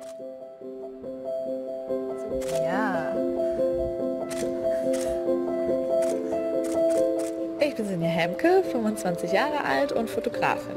Ja. Ich bin Sinja Hemke, 25 Jahre alt und Fotografin.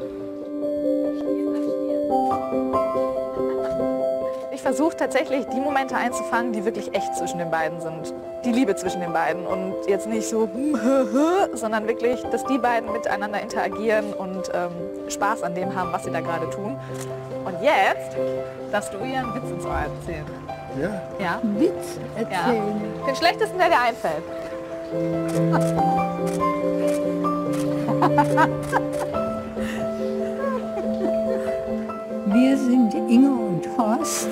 Ich versuche tatsächlich, die Momente einzufangen, die wirklich echt zwischen den beiden sind. Die Liebe zwischen den beiden und jetzt nicht so, sondern wirklich, dass die beiden miteinander interagieren und Spaß an dem haben, was sie da gerade tun. Und jetzt darfst du ihr einen Witz ins Ohr erzählen. Ja? Ja? Witz erzählen. Ja. Den schlechtesten, der dir einfällt. Wir sind Inge und Horst,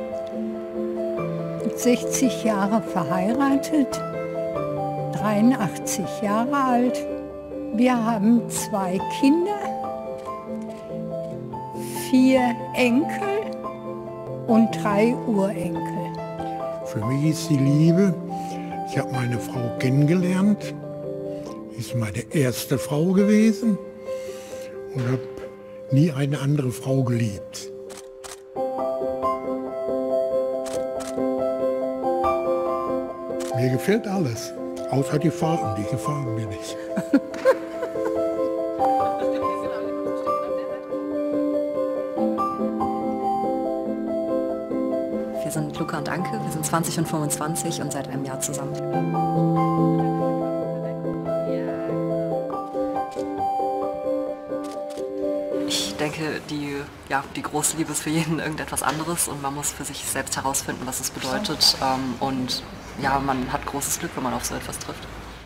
60 Jahre verheiratet, 83 Jahre alt. Wir haben 2 Kinder, 4 Enkel und 3 Urenkel. Für mich ist die Liebe, ich habe meine Frau kennengelernt, ist meine erste Frau gewesen und habe nie eine andere Frau geliebt. Mir gefällt alles, außer die Farben, die gefallen mir nicht. Wir sind Luca und Anke, wir sind 20 und 25 und seit einem Jahr zusammen. Ich denke, die große Liebe ist für jeden irgendetwas anderes und man muss für sich selbst herausfinden, was es bedeutet. Und ja, man hat großes Glück, wenn man auf so etwas trifft.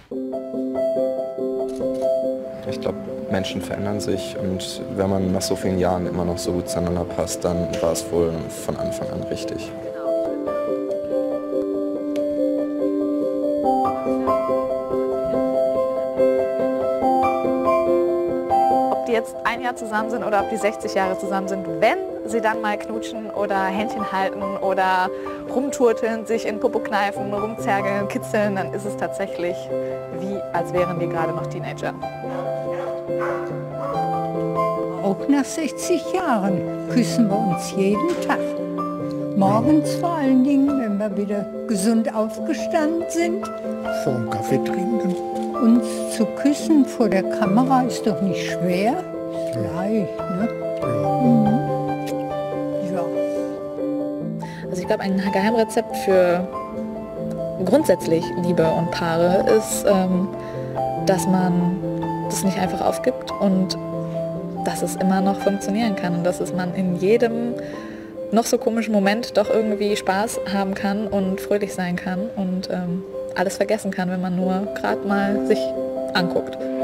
Ich glaube, Menschen verändern sich und wenn man nach so vielen Jahren immer noch so gut zueinander passt, dann war es wohl von Anfang an richtig. Ob die jetzt ein Jahr zusammen sind oder ob die 60 Jahre zusammen sind, wenn sie dann mal knutschen oder Händchen halten oder rumturteln, sich in Popo kneifen, rumzergeln, kitzeln, dann ist es tatsächlich wie, als wären die gerade noch Teenager. Auch nach 60 Jahren küssen wir uns jeden Tag. Morgens vor allen Dingen, wenn wir wieder gesund aufgestanden sind. Vorm Kaffee trinken. Uns zu küssen vor der Kamera ist doch nicht schwer. Ist leicht, ne? Ja. Also ich glaube, ein Geheimrezept für grundsätzlich Liebe und Paare ist, dass man das nicht einfach aufgibt und dass es immer noch funktionieren kann und dass man in jedem noch so komischen Moment doch irgendwie Spaß haben kann und fröhlich sein kann und alles vergessen kann, wenn man nur gerade mal sich anguckt.